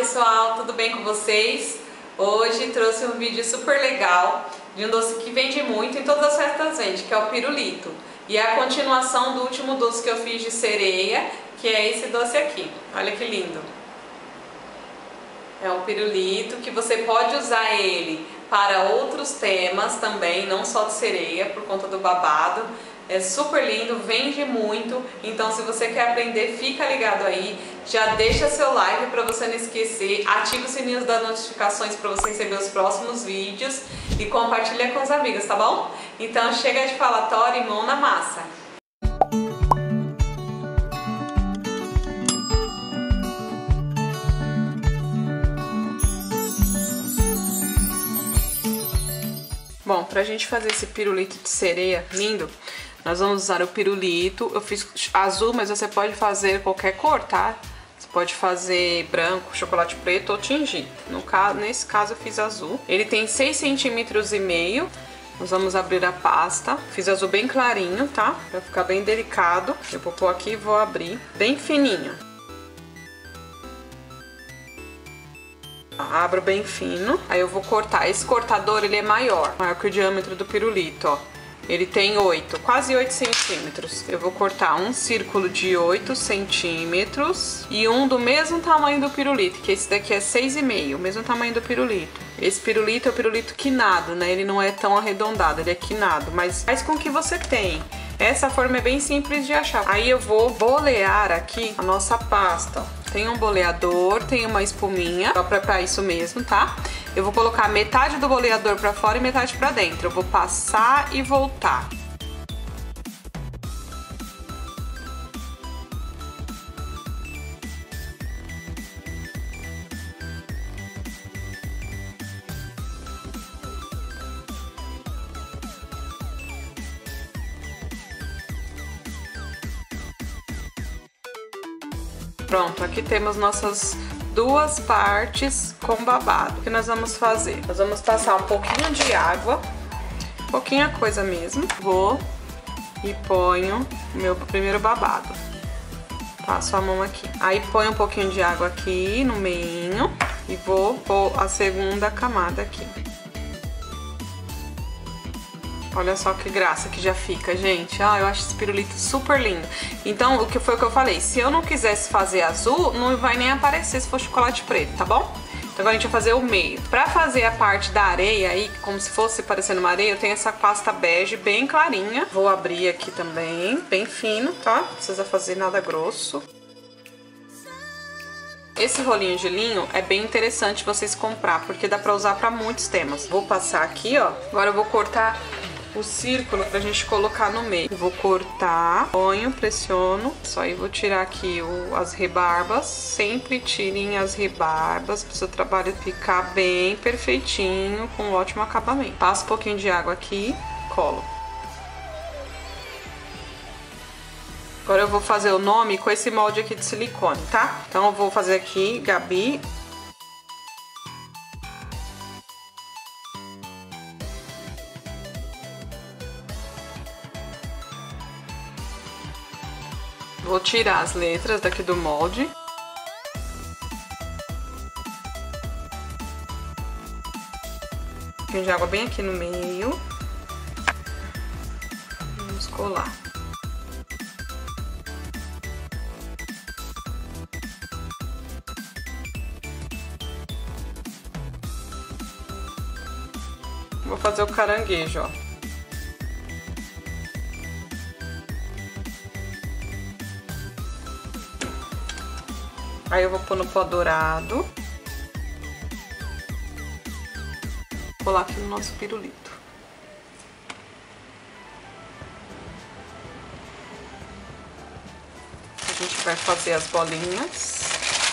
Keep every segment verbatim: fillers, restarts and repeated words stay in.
pessoal, tudo bem com vocês? Hoje trouxe um vídeo super legal de um doce que vende muito, em todas as festas vende, que é o pirulito. E é a continuação do último doce que eu fiz de sereia, que é esse doce aqui. Olha que lindo! É um pirulito que você pode usar ele para outros temas também, não só de sereia, por conta do babado. É super lindo, vende muito, então se você quer aprender, fica ligado aí, já deixa seu like para você não esquecer, ativa o sininho das notificações para você receber os próximos vídeos e compartilha com os amigos, tá bom? Então chega de falatório e mão na massa! Bom, pra gente fazer esse pirulito de sereia lindo, nós vamos usar o pirulito. Eu fiz azul, mas você pode fazer qualquer cor, tá? Você pode fazer branco, chocolate preto ou tingido. No caso, nesse caso eu fiz azul. Ele tem seis centímetros e meio. Nós vamos abrir a pasta. Fiz azul bem clarinho, tá? Pra ficar bem delicado. Eu vou pôr aqui e vou abrir bem fininho. Abro bem fino, aí eu vou cortar. Esse cortador ele é maior, maior que o diâmetro do pirulito, ó. Ele tem oito, quase oito centímetros. Eu vou cortar um círculo de oito centímetros e um do mesmo tamanho do pirulito, que esse daqui é seis e meio, o mesmo tamanho do pirulito. Esse pirulito é o pirulito quinado, né? Ele não é tão arredondado, ele é quinado, mas faz com que você tem. Essa forma é bem simples de achar. Aí eu vou bolear aqui a nossa pasta, ó. Tem um boleador, tem uma espuminha, só pra, pra isso mesmo, tá? Eu vou colocar metade do boleador pra fora e metade pra dentro. Eu vou passar e voltar. Pronto, aqui temos nossas duas partes com babado. O que nós vamos fazer? Nós vamos passar um pouquinho de água, pouquinha coisa mesmo. Vou e ponho o meu primeiro babado. Passo a mão aqui. Aí ponho um pouquinho de água aqui no meio e vou pôr a segunda camada aqui. Olha só que graça que já fica, gente. Ah, eu acho esse pirulito super lindo. Então, o que foi o que eu falei? Se eu não quisesse fazer azul, não vai nem aparecer se for chocolate preto, tá bom? Então agora a gente vai fazer o meio. Pra fazer a parte da areia aí, como se fosse parecendo uma areia, eu tenho essa pasta bege bem clarinha. Vou abrir aqui também, bem fino, tá? Não precisa fazer nada grosso. Esse rolinho de linho é bem interessante vocês comprar, porque dá pra usar pra muitos temas. Vou passar aqui, ó. Agora eu vou cortar o círculo pra gente colocar no meio. Eu vou cortar, ponho, pressiono, só aí vou tirar aqui o, as rebarbas. Sempre tirem as rebarbas para o seu trabalho ficar bem perfeitinho, com um ótimo acabamento. Passo um pouquinho de água aqui, colo. Agora eu vou fazer o nome com esse molde aqui de silicone, tá? Então eu vou fazer aqui, Gabi. Vou tirar as letras daqui do molde. Um pouquinho de água bem aqui no meio. Vamos colar. Vou fazer o caranguejo, ó. Aí eu vou pôr no pó dourado. Vou colar aqui no nosso pirulito. A gente vai fazer as bolinhas.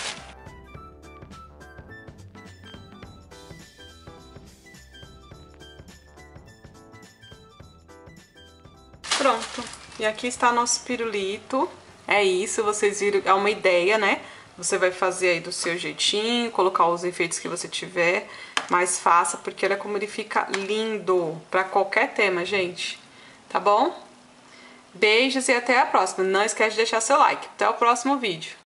Pronto. E aqui está nosso pirulito. É isso, vocês viram, é uma ideia, né? Você vai fazer aí do seu jeitinho, colocar os enfeites que você tiver, mas faça, porque olha como ele fica lindo pra qualquer tema, gente. Tá bom? Beijos e até a próxima. Não esquece de deixar seu like. Até o próximo vídeo.